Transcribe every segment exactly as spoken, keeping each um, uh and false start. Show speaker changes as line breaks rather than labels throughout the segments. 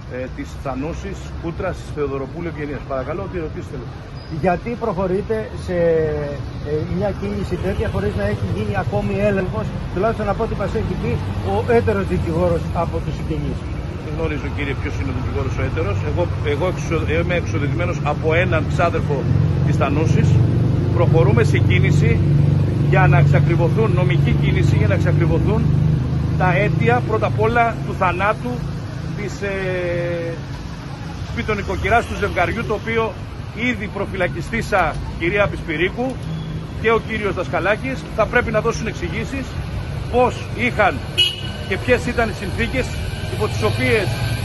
ε, της Θανούσης Κούτρας Θεοδωροπούλου Ευγενίας. Παρακαλώ, τι ερωτήσετε.
Γιατί προχωρείτε σε ε, μια κίνηση τέτοια χωρίς να έχει γίνει ακόμη έλεγχος, τουλάχιστον από ό,τι μας έχει πει ο έτερος δικηγόρος από τους συγγενείς?
Δεν γνωρίζω, κύριε, ποιος είναι ο δικηγόρος ο έτερος. Εγώ, εγώ εξο, είμαι εξοδετημένος από έναν ξάδερφο της Θανούσης. Προχωρούμε σε κίνηση για να εξακριβωθούν, νομική κίνηση για να εξακριβωθούν τα αίτια πρώτα απ' όλα του θανάτου της ε, σπιτονικοκυράς του ζευγαριού, το οποίο ήδη προφυλακιστήσα κυρία Πισπυρίκου και ο κύριος Δασκαλάκης. Θα πρέπει να δώσουν εξηγήσεις πώς είχαν και ποιες ήταν οι συνθήκες υπό τις οποίες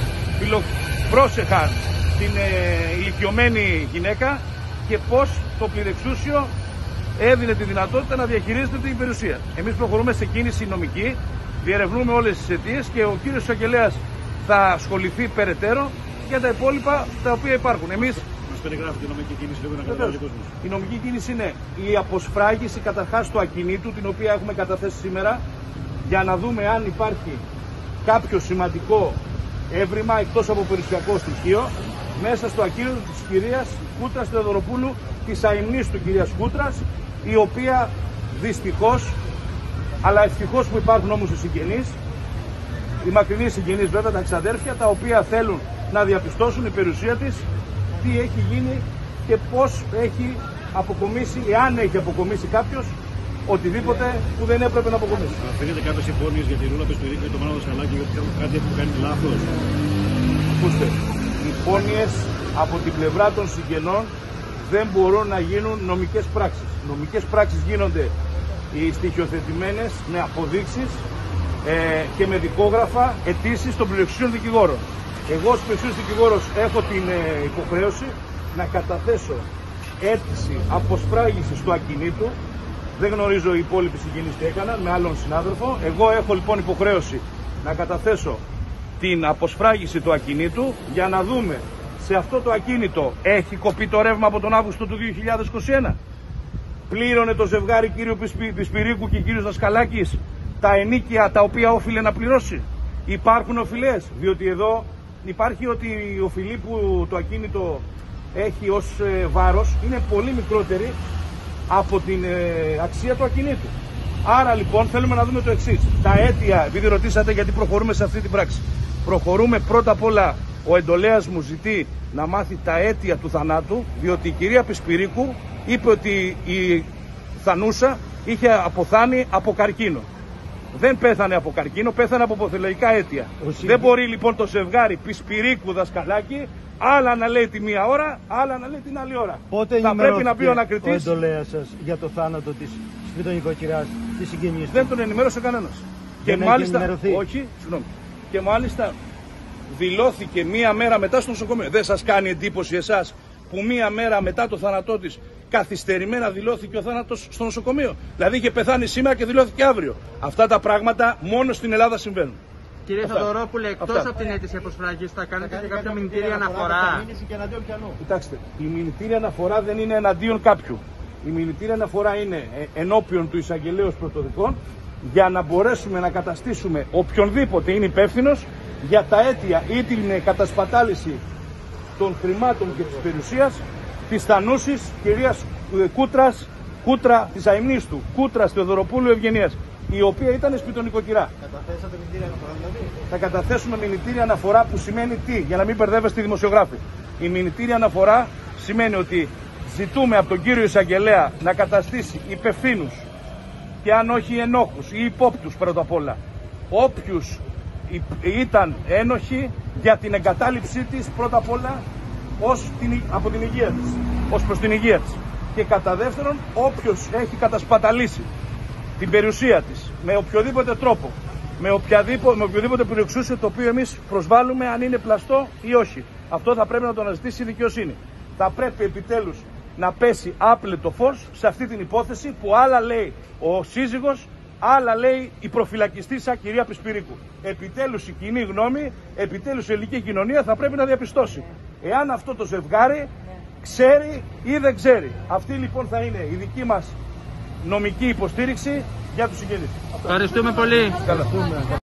πρόσεχαν την ε, ηλικιωμένη γυναίκα και πώς το πληρεξούσιο έδινε τη δυνατότητα να διαχειρίζεται την περιουσία. Εμείς προχωρούμε σε κίνηση νομική, διερευνούμε όλες τις αιτίες και ο κύριος εισαγγελέας θα ασχοληθεί περαιτέρω για τα υπόλοιπα τα οποία υπάρχουν. Εμείς
περιγράφει η νομική κίνηση, λίγο να καταλάβει ο κόσμος.
Η νομική κίνηση είναι η αποσφράγιση καταρχάς του ακινήτου, την οποία έχουμε καταθέσει σήμερα, για να δούμε αν υπάρχει κάποιο σημαντικό έβριμα εκτός από περιουσιακό στοιχείο μέσα στο ακίνητο της κυρίας Κούτρας Θεοδωροπούλου, της αημνής του κυρίας Κούτρας, η οποία δυστυχώς, αλλά ευτυχώς που υπάρχουν όμως οι συγγενείς, οι μακρινοί συγγενείς βέβαια, τα εξαδέρφια, τα οποία θέλουν να διαπιστώσουν η περιουσία της, τι έχει γίνει και πώς έχει αποκομίσει, εάν έχει αποκομίσει κάποιος, οτιδήποτε που δεν έπρεπε να αποκομίσει.
Αφήνετε κάποιες υπόνοιες για τη Ρούλα Πισπυρίκου και το Μάνο Δασκαλάκη, γιατί κάτι έχουν κάνει λάθος?
Ακούστε, υπόνοιες από την πλευρά των συγγενών δεν μπορούν να γίνουν νομικές πράξεις. Νομικές πράξεις γίνονται οι στοιχειοθετημένες με αποδείξεις ε, και με δικόγραφα αιτήσεις των πληροεξουσίων δικηγόρων. Εγώ ως πληροεξουσίος δικηγόρος έχω την ε, υποχρέωση να καταθέσω αίτηση αποσφράγισης του ακινήτου. Δεν γνωρίζω οι υπόλοιποι συγγενείς τι έκαναν με άλλον συνάδελφο. Εγώ έχω λοιπόν υποχρέωση να καταθέσω την αποσφράγιση του ακινήτου για να δούμε σε αυτό το ακίνητο έχει κοπεί το ρεύμα από τον Αύγουστο του δύο χιλιάδες είκοσι ένα. Πλήρωνε το ζευγάρι κύριο Πισπυρίκου και κύριος Δασκαλάκης τα ενίκια τα οποία όφιλε να πληρώσει? Υπάρχουν οφειλές? Διότι εδώ υπάρχει ότι η οφειλή που το ακίνητο έχει ως ε, βάρος είναι πολύ μικρότερη από την ε, αξία του ακινήτου. Άρα λοιπόν θέλουμε να δούμε το εξής. Τα αίτια, επειδή ρωτήσατε γιατί προχωρούμε σε αυτή την πράξη. Προχωρούμε πρώτα απ' όλα, ο εντολέας μου ζητεί να μάθει τα αίτια του θανάτου, διότι η κυρία Πισπυρίκου είπε ότι η Θανούσα είχε αποθάνει από καρκίνο. Δεν πέθανε από καρκίνο, πέθανε από ποθελαϊκά αίτια. Σύγκη. Δεν μπορεί λοιπόν το ζευγάρι Πισπυρίκου Δασκαλάκη άλλα να λέει τη μία ώρα, άλλα να λέει την άλλη ώρα.
Πότε
θα πρέπει να πει ο ανακριτής
ο εντολέας σας για το θάνατο της σπιτονικοκυράς της συγγενής?
Δεν τον ενημέρωσε κανένας.
Και μάλιστα,
όχι, συγγνώμη. Και μάλιστα δηλώθηκε μία μέρα μετά στο νοσοκομείο. Δεν σας κάνει εντύπωση εσάς που μία μέρα μετά το θάνατό της καθυστερημένα δηλώθηκε ο θάνατος στο νοσοκομείο? Δηλαδή είχε πεθάνει σήμερα και δηλώθηκε αύριο. Αυτά τα πράγματα μόνο στην Ελλάδα συμβαίνουν.
Κύριε Θεοδωρόπουλε, εκτός από την αίτηση αποσφράγης, θα κάνετε και κάποια μηνυτήρια αναφορά?
Κοιτάξτε, η μηνυτήρια αναφορά δεν είναι εναντίον κάποιου. Η μηνυτήρια αναφορά είναι ενώπιον του εισαγγελέως πρωτοδικών για να μπορέσουμε να καταστήσουμε οποιονδήποτε είναι υπεύθυνος για τα αίτια ή την κατασπατάληση των χρημάτων και της περιουσίας της Θανούσης κυρίας Κούτρας, Κούτρα της αημνής του, Κούτρας Θεοδωροπούλου Ευγενίας, η οποία ήταν σπιτονικοκυρά.
Καταθέσατε μηνυτήρια αναφορά δηλαδή?
Θα καταθέσουμε μηνυτήρια αναφορά που σημαίνει τι, για να μην μπερδεύεστε οι δημοσιογράφοι. Η μηνυτήρια αναφορά σημαίνει ότι ζητούμε από τον κύριο εισαγγελέα να καταστήσει υπευθύνους και αν όχι ενόχους ή υπόπτους πρώτα απ' όλα, όποιους ήταν ένοχοι για την εγκατάλειψή της πρώτα απ' όλα ως την, από την υγεία της, ως προς την υγεία της. Και κατά δεύτερον, όποιος έχει κατασπαταλήσει την περιουσία της με οποιοδήποτε τρόπο, με, οποιαδήποτε, με οποιοδήποτε πληροεξούσιο το οποίο εμείς προσβάλλουμε, αν είναι πλαστό ή όχι. Αυτό θα πρέπει να το αναζητήσει η δικαιοσύνη. Θα πρέπει επιτέλους να πέσει άπλετο φως σε αυτή την υπόθεση που άλλα λέει ο σύζυγος, άλλα λέει η προφυλακιστήσα κυρία Πισπυρίκου. Επιτέλους η κοινή γνώμη, επιτέλους η ελληνική κοινωνία θα πρέπει να διαπιστώσει εάν αυτό το ζευγάρι ξέρει ή δεν ξέρει. Αυτή λοιπόν θα είναι η δική μας νομική υποστήριξη για τους συγγενείς.
Ευχαριστούμε πολύ.
Καλά.